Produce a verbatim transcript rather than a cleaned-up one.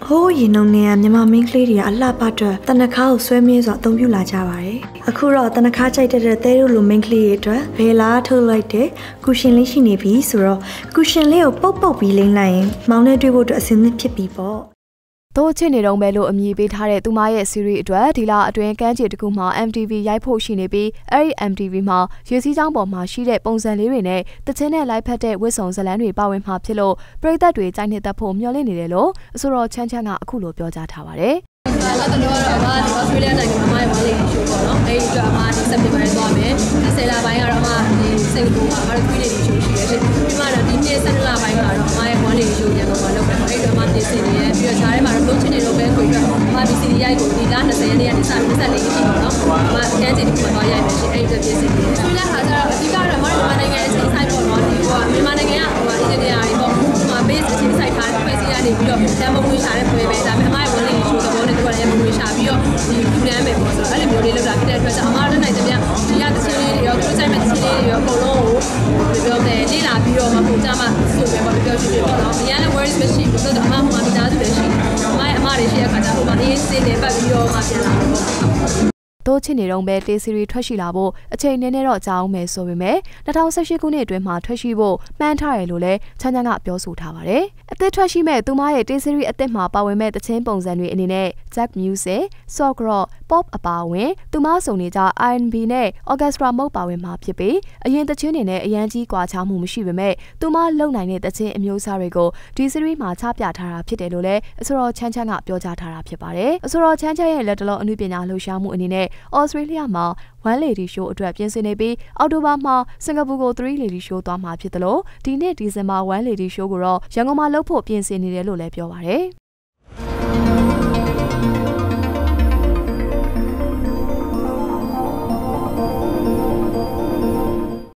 ဟိုးရင်ုံနေရမြန်မာမင်းကလေးတွေကအလှပအတွက်တနခါကိုဆွဲမြဲစွာအသုံးပြုလာကြပါတယ်။အခုတော့တနခါကြိုက်တဲ့တဲတို့လိုမင်းကလေးတွေအတွက်ဘယ်လားထုတ်လိုက်တဲ့ကူရှင်လေးရှိနေပြီဆိုတော့ကူရှင်လေးကိုပုတ်ပုတ်ပြီးလိမ့်လိုက်ရင်မောင်နဲ့တွေ့ဖို့အတွက်အဆင်သင့်ဖြစ်ပြီပေါ့။တို့ချစ်နေတော့ပဲလို့အမည်ပေးထားတဲ့သူမရဲ့ series အတွက်ဒီလအတွင်းကမ်းခြေတစ်ခုမှာ M T V ရိုက်ဖို့ရှိနေပြီးအဲ့ဒီ M T V မှာရွေးစည်းကြောင်းပေါ်မှာရှိတဲ့ပုံစံလေးတွေနဲ့တချင်းနဲ့လိုက်ဖက်တဲ့ဝစ်စုံဇလန်းတွေပါဝင်မှာဖြစ်လို့ပရိသတ်တွေကြိုက်နှစ်သက်ဖို့မျှော်လင့်နေတယ်လို့အဆိုတော်ချမ်းချမ်းကအခုလိုပြောကြားထားပါတယ်။အဲ့တော့တော့အမဒီ Australia နိုင်ငံမှာမရဲ့ one lady show ပေါ့နော်။အဲ့ဒီအတွက်အမဒီ September ရဲသွားမယ်။ဒီဆယ်လပိုင်းကတော့အမဒီစင်ကာပူမှာအမတို့ three lady show ရှိတယ်ရှင်။ပြီးမှတော့ဒီနေ့ဆယ်လပိုင်းမှာတော့အမရဲ့ one lady show ရန်ကုန်မှာလုပ်တယ်။အဲ့ဒီတော့အမတင်စီနေရပြီးတော့ဈာထဲမှာတော့လုံးချင်နေတော့ပဲကိုအတွက်အမဒီစီရိုက်ကိုဒီလtwentyရက်နေ့ကနေစပြီးtwenty-fourရက်ရှိတော့နော်။အမကန်းချင်ဒီမှာတော့ရိုက်မယ်ရှင်။အဲ့ဒီအတွက်ပြင်ဆင်နေတယ်။ဆိုလာခါကျတော့အဓိကတော့အမတို့မြန်မာနိုင်ငံအချင်းဆိုင်ပေါ့နော်။ဒီဟိုမြန်မာနိုင်ငံကဟို engineer တွေပေါ့။ဟို base အချင်းဆိုင်ထားဖွဲ့စည်းရနေပြီးတော့တန်ဖိုးဝင်ရှာတဲ့ပွဲပဲဒါပေမဲ့အမရဲ့ one lady show တော့လည်းတို့ကလည်းဝင်ရှာပြီးတော့ဒီယူနန်းမယ်ပေါ့ဆိုတော့အဲ့လိုမျိုးလေးလုပ်တာဖြစ်တဲ့အတွက်ကြောင့်အမတို့နိုင်တဲ့ပြန်ဒီရတဲ့ချင်းလေးတွေရောသူဆိုင်မဲ့ချင်းလေးတွေရောအကုန်လုံးကိုပြောတယ်လေးလာပြီးတော့မှပုံကြမှာဆိုပဲပေါ့ပြောချင်တယ်ပေါ့နော်။ဒီကလည်း worries မရှိဘူးဆိုတော့အမဟိုမှာမိသားစုလည်းရှိတယ်။အမရဲ့အမတွေရှိတဲ့အခါကျဟိုမှာအေးစင်းနေပတ်ပြီးတော့မှပြန်လာတော့ပေါ့။တို့ချစ်နေတော့ပဲတေးစီရီထွက်ရှိလာဖို့အချိန်နည်းနည်းတော့ကြာအောင်မယ်ဆိုပေမဲ့twenty eighteenခုနှစ်အတွင်းမှာထွက်ရှိဖို့မှန်းထားရလို့လည်းချမ်းချမ်းကပြောဆိုထားပါတယ်။အသစ်ထွက်ရှိမဲ့သူမရဲ့တေးစီရီအသစ်မှာပါဝင်မဲ့တချင်းပုံစံတွေအနေနဲ့ Jack Music, Soft Rock, Pop အပါအဝင်သူမစုံနေကြ R and B နဲ့ Orchestra မုတ်ပါဝင်မှာဖြစ်ပြီးအရင်တချင်းတွေနဲ့အရန်ကြီးကွာခြားမှုမရှိပေမဲ့သူမလုံနိုင်တဲ့တချင်းအမျိုးအစားတွေကိုဒီစီရီမှာချပြထားတာဖြစ်တယ်လို့လည်းအဆိုတော်ချမ်းချမ်းကပြောကြားထားတာဖြစ်ပါတယ်။အဆိုတော်ချမ်းချမ်းရဲ့လက်တလုံးအနုပညာလှုပ်ရှားမှုအနေနဲ့Australia မှာ one lady show အတွက်ပြင်ဆင်နေပြီးအောက်တိုဘာမှာစင်ကာပူကို three lady show သွားမှာဖြစ်တယ်လို့ဒီနှစ်ဒီဇင်ဘာ one lady show ကိုတော့ရန်ကုန်မှာလုပ်ဖို့ပြင်ဆင်နေတယ်လို့လည်းပြောပါတယ်